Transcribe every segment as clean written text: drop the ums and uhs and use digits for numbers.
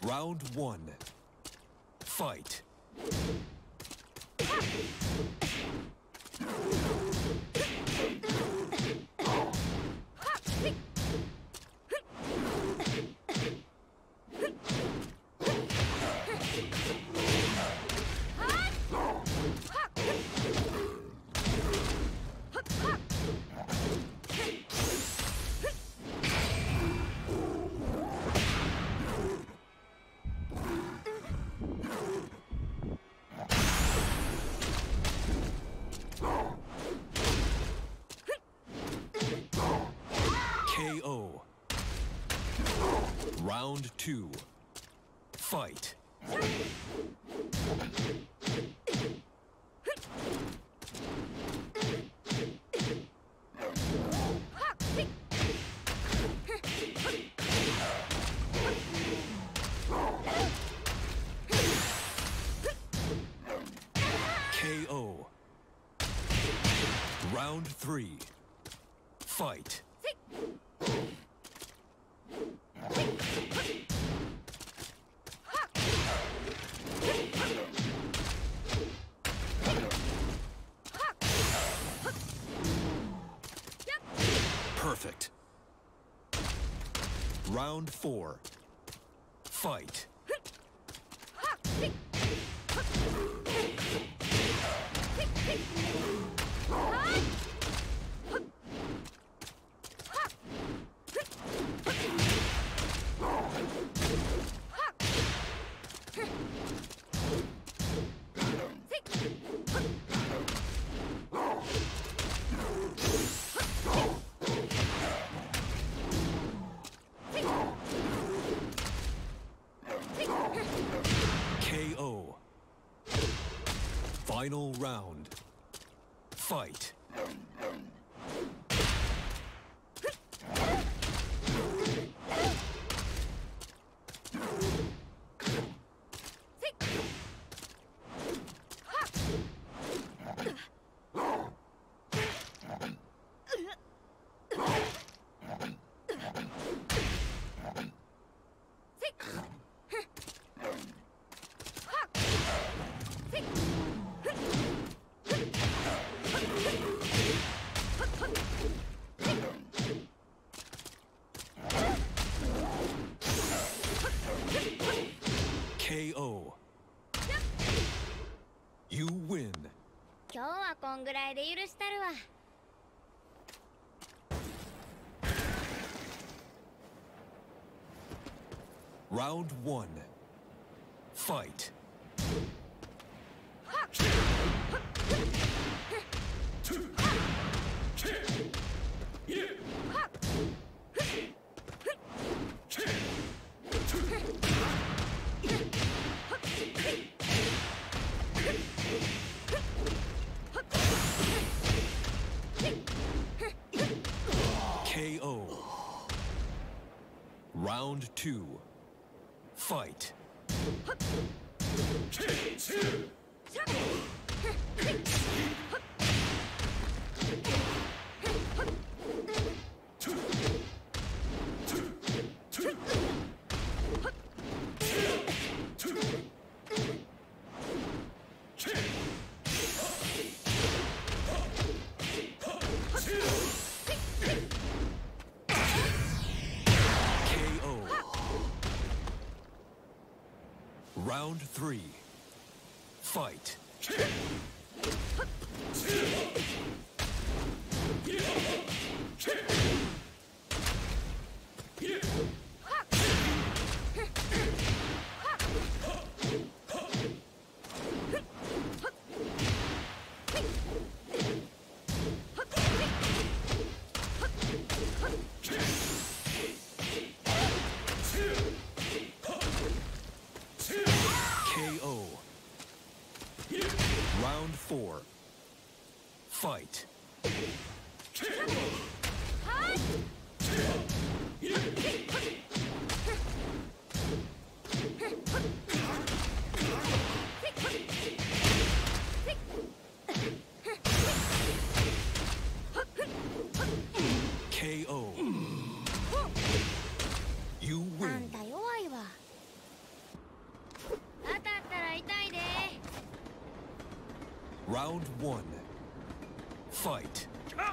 Round one. Fight. KO. Round two. Fight. KO. Round three. Fight. Perfect. Round four. Fight. KO. Final round. Fight. KO. You win. 今日はこんぐらいで許したるわ。 Round one. Fight. KO. Round two. Fight. Round three. Fight. KO. Round four. Fight. KO. You あん win. た弱いわ。 Round one. Fight.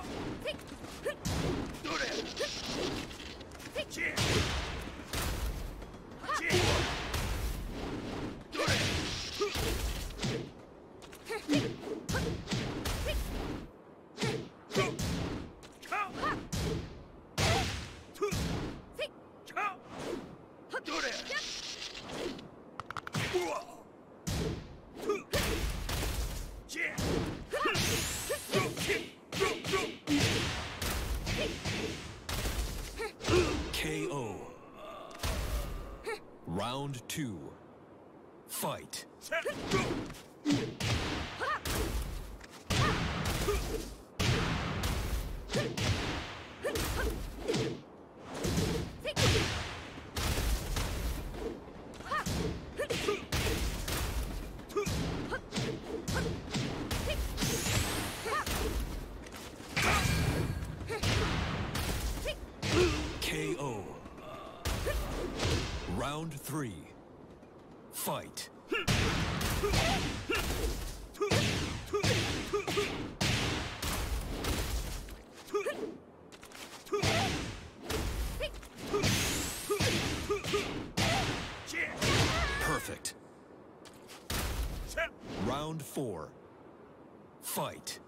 KO. Round two. Fight. KO. Round three. Fight. Perfect. Round four. Fight.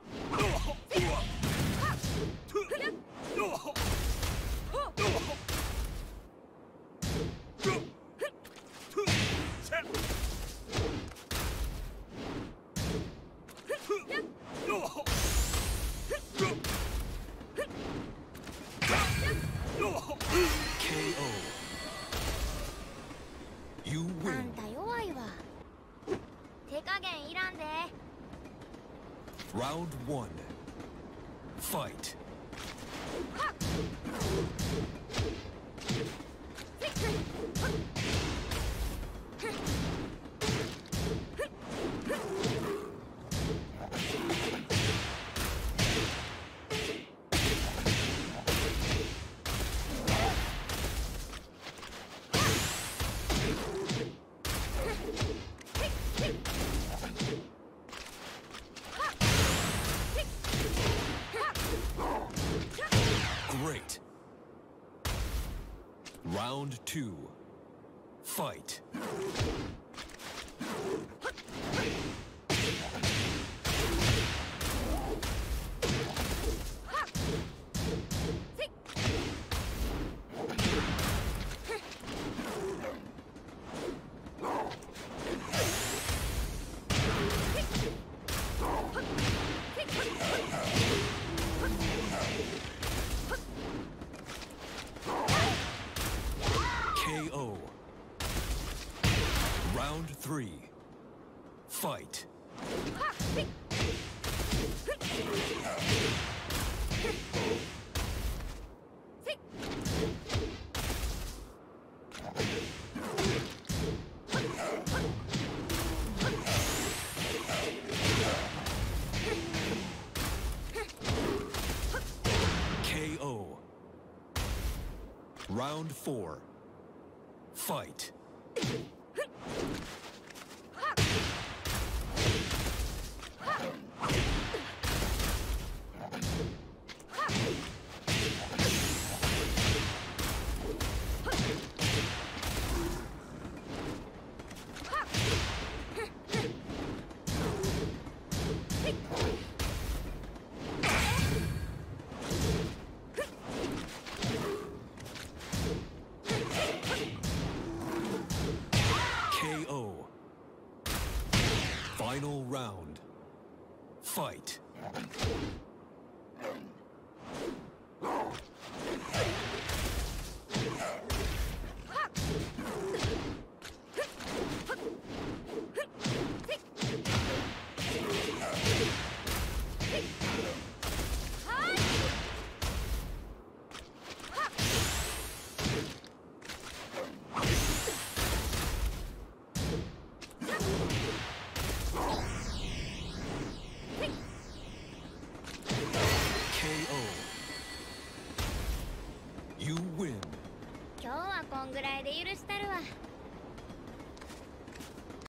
KO. You あ win. んた弱いわ。手加減いらんで。 Round one. Fight. Great. Round two. Fight. KO. Round three. Fight. KO. Round four. Fight. KO. Final round. Fight. KO. You win. 今日はこんぐらいで許したるわ。